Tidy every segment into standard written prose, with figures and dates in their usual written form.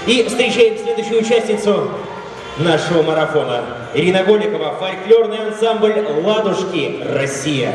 И встречаем следующую участницу нашего марафона. Ирина Голикова, фольклорный ансамбль «Ладушки. Россия».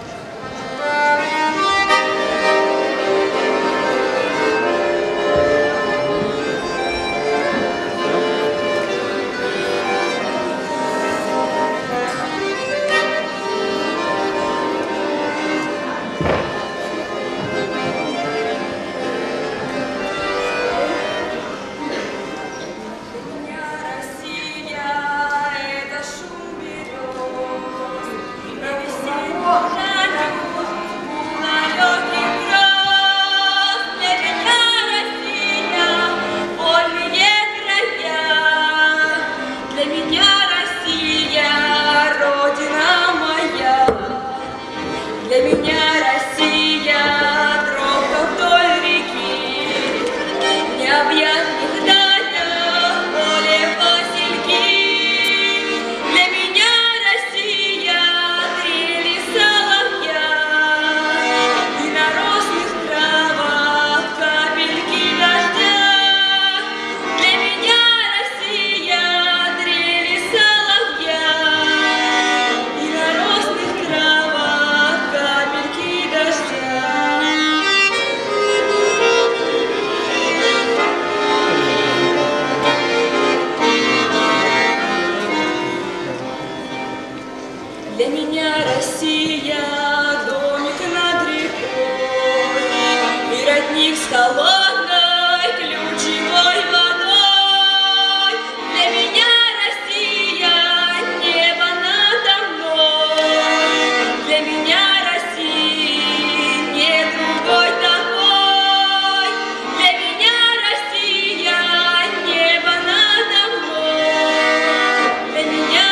Для меня Россия — домик над рекой и родник с холодной ключевой водой. Для меня Россия — небо надо мной. Для меня Россия — нет другой такой. Для меня Россия — небо надо мной. Для меня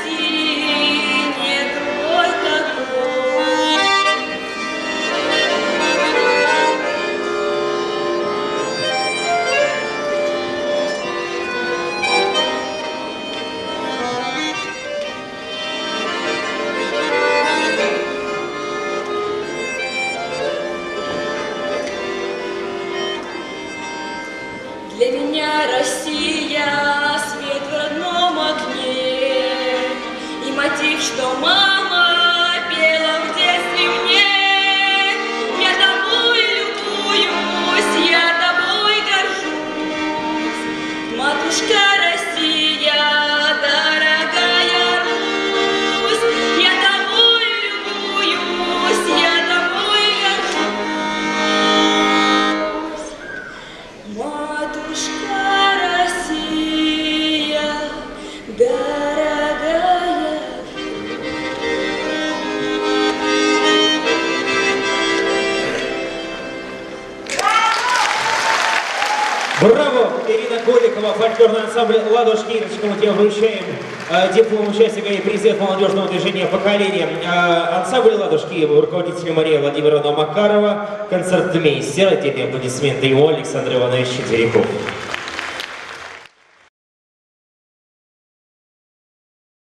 Для меня Россия — свет в родном окне и мотив, что мама пела в детстве мне. Я тобой любуюсь, я тобой горжусь, матушка Россия, дорогая Русь. Я тобой любуюсь, я тобой горжусь, матушка Россия, дорогая. Браво! Ирина Голикова, фольклорный ансамбль «Ладушки». Ирочка, мы тебя вручаем диплом участника и призыв молодежного движения «Поколение». Ансамбль «Ладушки», руководитель Мария Владимировна Макарова, концертмейстер, отдельные аплодисменты ему Александр Иванович Четверяков.